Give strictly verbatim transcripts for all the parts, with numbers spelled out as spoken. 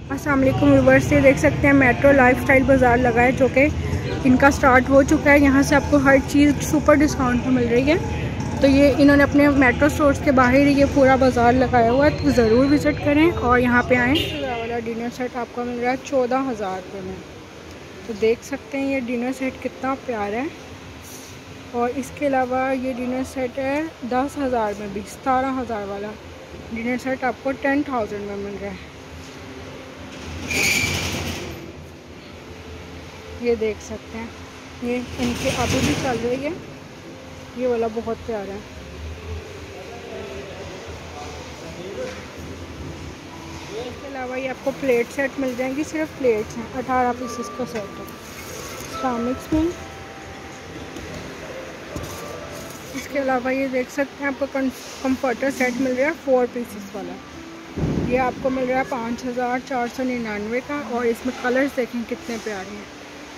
अस्सलाम वालेकुम व्यूअर्स, से देख सकते हैं मेट्रो लाइफस्टाइल बाज़ार लगा है जो कि इनका स्टार्ट हो चुका है। यहाँ से आपको हर चीज़ सुपर डिस्काउंट में मिल रही है। तो ये इन्होंने अपने मेट्रो स्टोर्स के बाहर ही ये पूरा बाज़ार लगाया हुआ है, तो ज़रूर विज़िट करें और यहाँ पे आएँ। वाला डिनर सेट आपको मिल रहा है चौदह हज़ार रुपये में। तो देख सकते हैं ये डिनर सेट कितना प्यारा है। और इसके अलावा ये डिनर सेट है दस हज़ार में भी, सतारह हज़ार वाला डिनर सेट आपको टेन थाउजेंड में मिल रहा है। ये देख सकते हैं, ये इनके अभी भी चल रही है। ये वाला बहुत प्यारा है। इसके अलावा ये आपको प्लेट सेट मिल जाएंगी, सिर्फ प्लेट्स हैं, अठारह पीसेस का सेट है स्टामिक्स में। इसके अलावा ये देख सकते हैं आपको कंफर्टर सेट मिल रहा है फोर पीसेस वाला। ये आपको मिल रहा है पाँच हज़ार चार सौ निन्यानवे का। और इसमें कलर्स देखें कितने प्यारे हैं।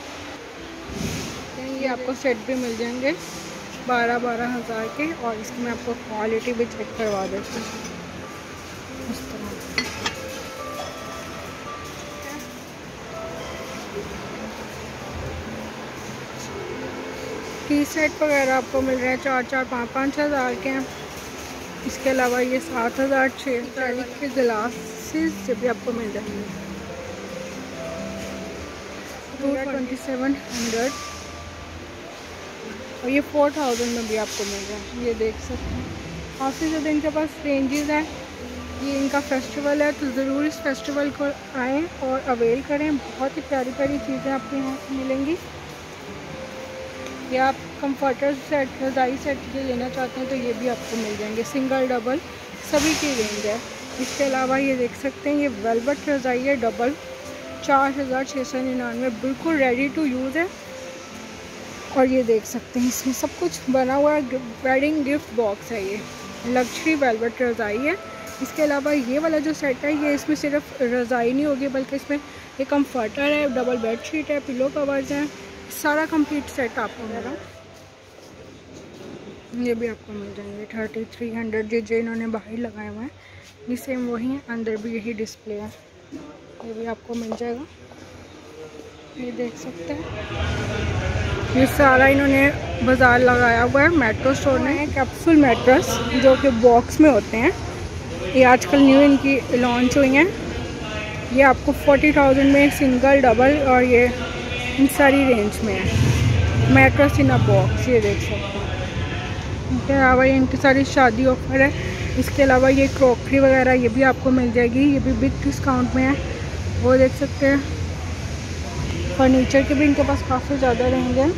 ये आपको सेट भी मिल जाएंगे बारह बारह हज़ार के। और इसकी मैं आपको क्वालिटी भी चेक करवा देती हूँ इस तरह। टी सेट वगैरह आपको मिल रहे हैं चार चार पाँच पाँच हज़ार के हैं। इसके अलावा ये सात हज़ार छः तारीख के ग्लासेस से भी आपको मिल जाएंगे टू ट्वेंटी सेवन हंड्रेड। और ये फोर थाउजेंड में भी आपको मिल रहा है। ये देख सकते हैं काफ़ी ज़्यादा इनके पास रेंजेस हैं। ये इनका फेस्टिवल है, तो ज़रूर इस फेस्टिवल को आएँ और अवेल करें। बहुत ही प्यारी प्यारी चीज़ें आपको यहाँ से मिलेंगी। या आप कंफर्टर सेट, रज़ाई सेट ये लेना चाहते हैं तो ये भी आपको मिल जाएंगे, सिंगल डबल सभी की रेंज है। इसके अलावा ये देख सकते हैं ये वेलवेट रज़ाई है डबल, चार हज़ार छः सौ निन्यानवे, बिल्कुल रेडी टू यूज़ है। और ये देख सकते हैं इसमें सब कुछ बना हुआ है, वेडिंग गिफ्ट बॉक्स है। ये लग्जरी वेलवेट रज़ाई है। इसके अलावा ये वाला जो सेट है ये इसमें सिर्फ रज़ाई नहीं होगी बल्कि इसमें ये कंफर्टर है, डबल बेड शीट है, पिलो कवर्स हैं, सारा कंप्लीट सेट आपको मिलेगा। ये भी आपको मिल जाएंगे थर्टी थ्री हंड्रेड। ये जो इन्होंने बाहर लगाए हुए हैं ये सेम वही है, अंदर भी यही डिस्प्ले है। ये भी आपको मिल जाएगा। ये देख सकते हैं ये सारा इन्होंने बाज़ार लगाया हुआ है मेट्रो स्टोर ने। कैप्सूल मैट्रेस जो कि बॉक्स में होते हैं, ये आजकल न्यू इनकी लॉन्च हुई हैं। ये आपको फोर्टी थाउजेंड में सिंगल डबल और ये इन सारी रेंज में है मैट्रेस इन अ बॉक्स। ये देख सकते हैं। इसके अलावा ये इनकी सारी शादी ऑफर है। इसके अलावा ये क्रॉकरी वगैरह ये भी आपको मिल जाएगी, ये भी बिग डिस्काउंट में है। वो देख सकते हैं फर्नीचर के भी इनके पास काफ़ी ज़्यादा रेंज है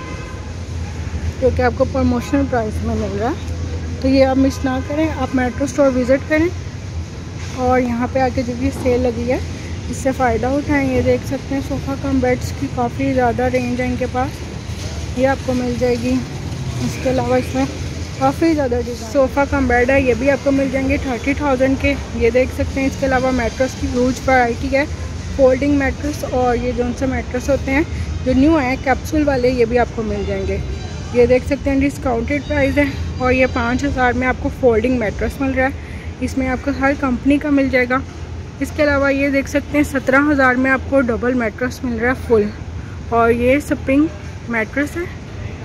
जो कि आपको प्रमोशनल प्राइस में मिल रहा है। तो ये आप मिस ना करें, आप मेट्रो स्टोर विज़िट करें और यहाँ पे आके जो भी सेल लगी है इससे फ़ायदा उठाएं। ये देख सकते हैं सोफ़ा कम बेड्स की काफ़ी ज़्यादा रेंज है इनके पास, ये आपको मिल जाएगी। इसके अलावा इसमें काफ़ी ज़्यादा डिज़ाइन सोफ़ा कम बेड है, ये भी आपको मिल जाएंगे थर्टी थाउजेंड के। ये देख सकते हैं। इसके अलावा मैट्रेस की ह्यूज वैरायटी है, फोल्डिंग मैट्रेस और ये जो से मैट्रेस होते हैं जो न्यू हैं कैप्सूल वाले, ये भी आपको मिल जाएंगे। ये देख सकते हैं डिस्काउंटेड प्राइस है। और ये पाँच हज़ार में आपको फोल्डिंग मैट्रेस मिल रहा है, इसमें आपको हर कंपनी का मिल जाएगा। इसके अलावा ये देख सकते हैं सत्रह हज़ार में आपको डबल मैट्रेस मिल रहा है फुल। और ये स्प्रिंग मैट्रेस है,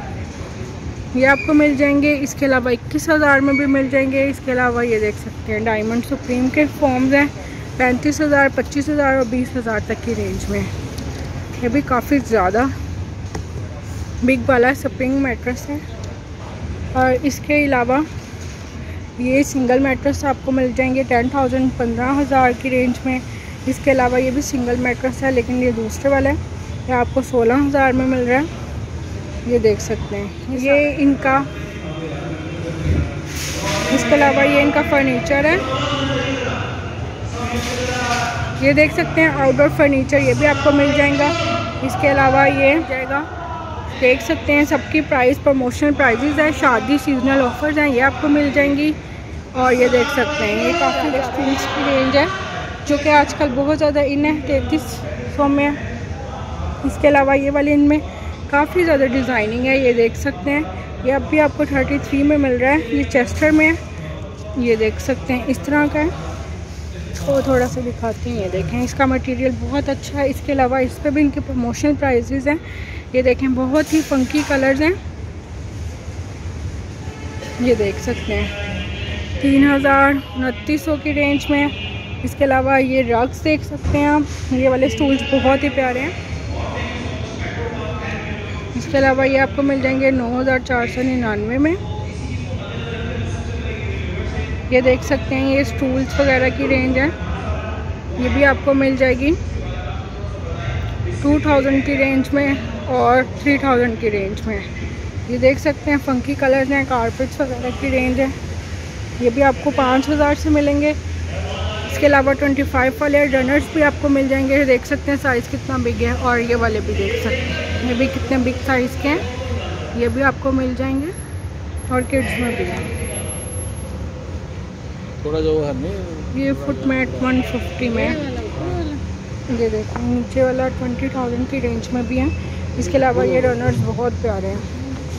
ये आपको मिल जाएंगे। इसके अलावा इक्कीस हज़ार में भी मिल जाएंगे। इसके अलावा ये देख सकते हैं डायमंड सुप्रीम के फॉर्म्स हैं, पैंतीस हज़ार पच्चीस हज़ार और बीस हज़ार तक की रेंज में। ये भी काफ़ी ज़्यादा बिग वाला स्प्रिंग मैट्रेस है। और इसके अलावा ये सिंगल मैट्रेस आपको मिल जाएंगे टेन थाउजेंड पंद्रह हज़ार की रेंज में। इसके अलावा ये भी सिंगल मैट्रेस है लेकिन ये दूसरे वाला है, ये आपको सोलह हज़ार में मिल रहा है। ये देख सकते हैं ये इनका। इसके अलावा ये इनका फर्नीचर है, ये देख सकते हैं आउटडोर फर्नीचर, ये भी आपको मिल जाएगा। इसके अलावा ये जाएगा, देख सकते हैं सबकी प्राइस प्रमोशनल प्राइजेस है, शादी सीजनल ऑफर्स हैं, ये आपको मिल जाएंगी। और ये देख सकते हैं ये काफ़ी एक्सपीरियंस की रेंज है जो कि आजकल बहुत ज़्यादा इन है, तैंतीस सौ में है। इसके अलावा ये वाले इनमें काफ़ी ज़्यादा डिज़ाइनिंग है, ये देख सकते हैं। ये अब भी आपको थर्टी थ्री में मिल रहा है, ये चेस्टर में है। ये देख सकते हैं इस तरह का है। इसको थोड़ा सा दिखाती हैं। ये देखें, इसका मटेरियल बहुत अच्छा है। इसके अलावा इस पर भी इनके प्रमोशनल प्राइजेज़ हैं। ये देखें, बहुत ही फंकी कलर्स हैं। ये देख सकते हैं तीन हज़ार उनतीस सौ की रेंज में। इसके अलावा ये रग्स देख सकते हैं आप, ये वाले स्टूल्स बहुत ही प्यारे हैं। इसके अलावा ये आपको मिल जाएंगे नौ हज़ार चार सौ निन्यानवे में। ये देख सकते हैं, ये स्टूल्स वगैरह की रेंज है। ये भी आपको मिल जाएगी टू थाउजेंड की रेंज में और थ्री थाउजेंड की रेंज में। ये देख सकते हैं फंकी कलर्स हैं, कारपेट्स वगैरह की रेंज है। ये भी आपको पाँच हज़ार से मिलेंगे। इसके अलावा पच्चीस वाले रनर्स भी आपको मिल जाएंगे। ये देख सकते हैं साइज़ कितना बिग है। और ये वाले भी देख सकते हैं, ये भी कितने बिग साइज़ के हैं। ये भी आपको मिल जाएंगे और किड्स में भी है। थोड़ा जो है नहीं, ये फुट मैट वन फिफ्टी में। ये देखो, नीचे वाला ट्वेंटी थाउजेंड की रेंज में भी है। इसके अलावा ये रनर्स बहुत प्यारे हैं।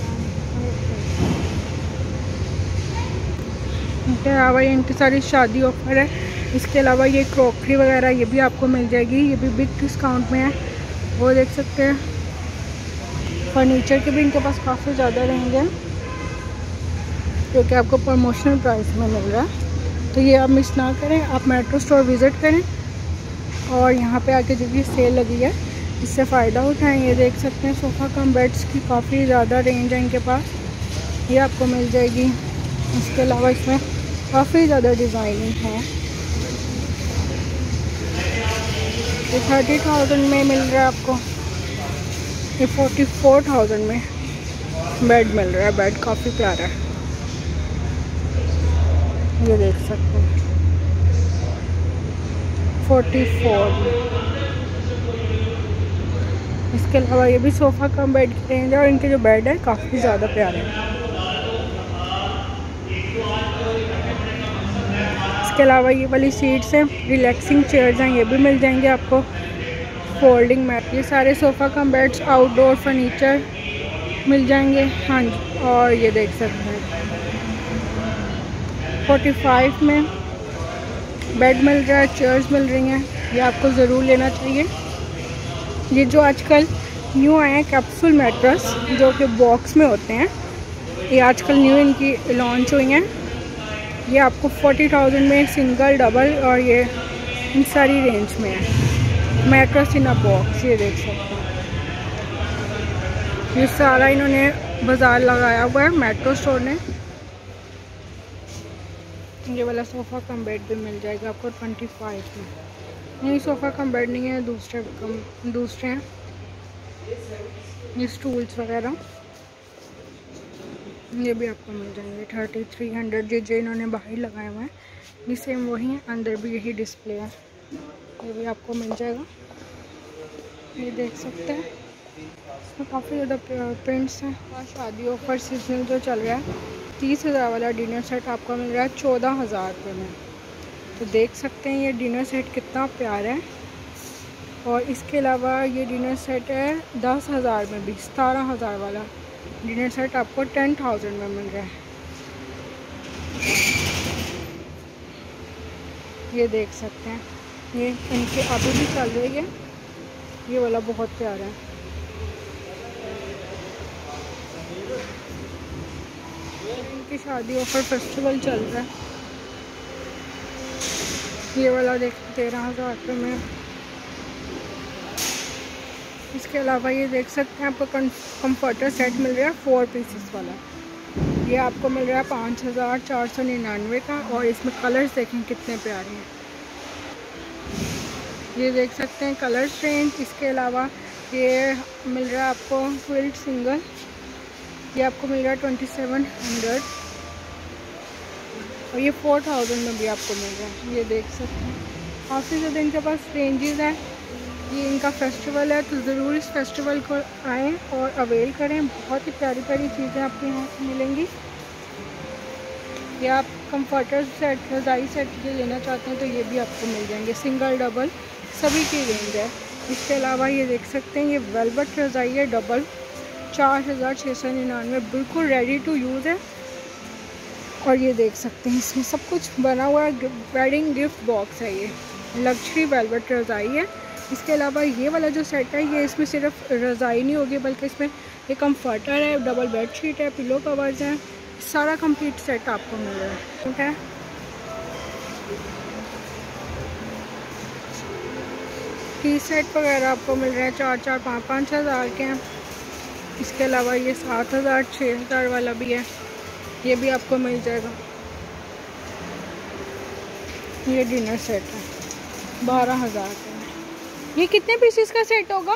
इसके अलावा ये इनकी सारी शादी ऑफर है। इसके अलावा ये क्रॉकरी वगैरह ये भी आपको मिल जाएगी। ये भी बिग डिस्काउंट में है, वो देख सकते हैं। फर्नीचर के भी इनके पास काफ़ी ज़्यादा रेंज है, क्योंकि आपको प्रमोशनल प्राइस में मिल रहा है। तो ये आप मिस ना करें, आप मेट्रो स्टोर विज़िट करें और यहाँ पे आके जो भी सेल लगी है इससे फ़ायदा उठाएं। ये देख सकते हैं सोफ़ा कम बेड्स की काफ़ी ज़्यादा रेंज है इनके पास, ये आपको मिल जाएगी। इसके अलावा इसमें काफ़ी ज़्यादा डिज़ाइनिंग है। ये थर्टी थाउजेंड में मिल रहा है आपको। ये फोर्टी फोर थाउजेंड में बेड मिल रहा है। बेड काफ़ी प्यारा है, ये देख सकते हैं फोर्टी फोर में। इसके अलावा ये भी सोफ़ा कम बेड की रेंज है और इनके जो बेड है काफ़ी ज़्यादा प्यारे हैं। इसके अलावा ये वाली सीट्स हैं, रिलैक्सिंग चेयर्स हैं, ये भी मिल जाएंगे आपको। फोल्डिंग मैट, ये सारे sofa cum beds, outdoor furniture मिल जाएंगे। हाँ जी, और ये देख सकते हैं पैंतालीस में बेड मिल रहा है, चेयर्स मिल रही हैं। ये आपको ज़रूर लेना चाहिए। ये जो आजकल न्यू आए हैं कैप्सूल मैट्रेस, जो कि बॉक्स में होते हैं, ये आजकल न्यू इनकी लॉन्च हुई हैं। ये आपको चालीस हज़ार में सिंगल, डबल और ये इन सारी रेंज में है। मैट्रेस इन अ बॉक्स, ये देख सकते हैं। ये सारा इन्होंने बाज़ार लगाया हुआ है मेट्रो स्टोर ने। ये वाला सोफ़ा कम बेड भी मिल जाएगा आपको पच्चीस में। नहीं, सोफ़ा कम बेड नहीं है, दूसरे कम दूसरे हैं ये स्टूल्स वगैरह। ये भी आपको मिल जाएंगे थर्टी थ्री हंड्रेड। जो जो इन्होंने बाहर लगाए हुए हैं ये सेम वही है, अंदर भी यही डिस्प्ले है। ये भी आपको मिल जाएगा, ये देख सकते हैं। इसमें काफ़ी ज़्यादा प्रिंट्स हैं। शादी ऑफर सीजनल जो चल रहा है, तीस हज़ार वाला डिनर सेट आपको मिल रहा है चौदह हज़ार रुपये में। तो देख सकते हैं ये डिनर सेट कितना प्यारा है। और इसके अलावा ये डिनर सेट है दस हज़ार में भी, सतारह हज़ार वाला डिनर सेट आपको टेन थाउजेंड में मिल रहा है। ये देख सकते हैं, ये इनके अभी भी चल रही है। ये वाला बहुत प्यारा है। इनकी शादी ऑफर फेस्टिवल चल रहा है। ये वाला देख तेरह हज़ार रुपये में। इसके अलावा ये देख सकते हैं आपको कंफर्टर सेट मिल रहा है फोर पीसेस वाला। ये आपको मिल रहा है पाँच हज़ार चार सौ निन्यानवे का। और इसमें कलर्स देखें कितने प्यारे हैं, ये देख सकते हैं कलर्स रेंज। इसके अलावा ये मिल रहा है आपको क्विल्ट सिंगल, ये आपको मिल रहा है ट्वेंटी सेवन हंड्रेड और ये फोर थाउजेंड में भी आपको मिल रहा है। ये देख सकते हैं काफ़ी ज़्यादा इनके पास रेंजेस हैं। ये इनका फेस्टिवल है, तो ज़रूर इस फेस्टिवल को आएँ और अवेल करें। बहुत ही प्यारी प्यारी चीज़ें आपको यहाँ से मिलेंगी। या आप कंफर्टर सेट, रज़ाई सेट ये लेना चाहते हैं तो ये भी आपको मिल जाएंगे, सिंगल डबल सभी की रेंज है। इसके अलावा ये देख सकते हैं ये वेलवेट रज़ाई है डबल, चार हज़ार छः सौ निन्यानवे, बिल्कुल रेडी टू यूज़ है। और ये देख सकते हैं इसमें सब कुछ बना हुआ है। वेडिंग गिफ्ट बॉक्स है ये, लग्जरी वेलवेट रज़ाई है। इसके अलावा ये वाला जो सेट है ये इसमें सिर्फ रज़ाई नहीं होगी बल्कि इसमें एक कम्फर्टर है, डबल बेड शीट है, पिलो कवर्स हैं, सारा कंप्लीट सेट आपको मिल रहा है। ठीक है, टी सेट वगैरह आपको मिल रहे हैं चार चार पाँच पाँच हज़ार के हैं। इसके अलावा ये सात हज़ार छः हज़ार वाला भी है, ये भी आपको मिल जाएगा। ये डिनर सेट है बारह हज़ार का। ये कितने पीसेस का सेट होगा?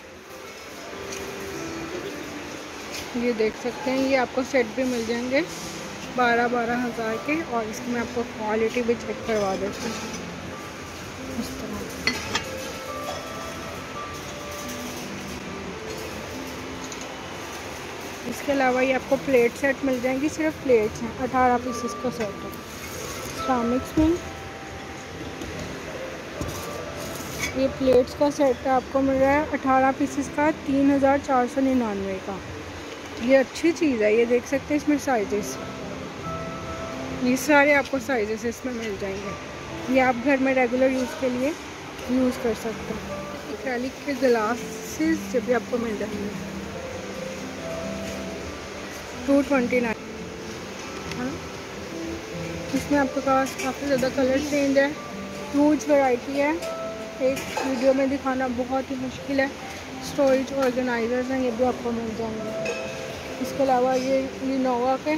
ये देख सकते हैं, ये आपको सेट भी मिल जाएंगे बारह बारह हज़ार के। और इसकी मैं आपको क्वालिटी भी चेक करवा देती हूँ इस तरह। इसके अलावा ये आपको प्लेट सेट मिल जाएंगी, सिर्फ प्लेट्स हैं, अठारह पीसेस का सेट है सिरामिक्स में। ये प्लेट्स का सेट आपको मिल रहा है अठारह पीसेस का तीन हज़ार चार सौ निन्यानवे का। ये अच्छी चीज़ है, ये देख सकते हैं इसमें साइजेस, ये सारे आपको साइजेस इसमें मिल जाएंगे। ये आप घर में रेगुलर यूज़ के लिए यूज़ कर सकते हैं। एक्रेलिक के ग्लासेस जब भी आपको मिल जाएंगे टू ट्वेंटी नाइन। हाँ, इसमें आपके पास काफ़ी ज़्यादा कलर चेंज है, ह्यूज वैरायटी है, एक वीडियो में दिखाना बहुत ही मुश्किल है। स्टोरेज ऑर्गेनाइजर्स हैं, ये भी आपको मिल जाएंगे। इसके अलावा ये लिनोवा के,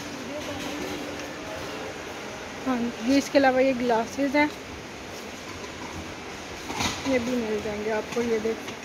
हाँ ये इसके अलावा ये ग्लासेस हैं, ये भी मिल जाएंगे आपको। ये देख